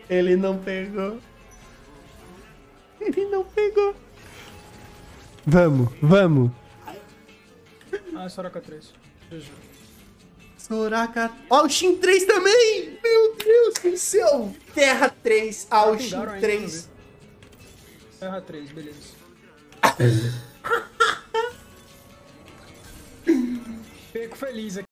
Ele não pegou. Ele não pegou. Vamos, vamos. Ah, Soraka 3. GG. Soraka. Ó, o Shin 3 também! Meu Deus do céu! Terra 3, ao Shin Pingaram ainda, 3. Terra 3, beleza. Fico feliz aqui.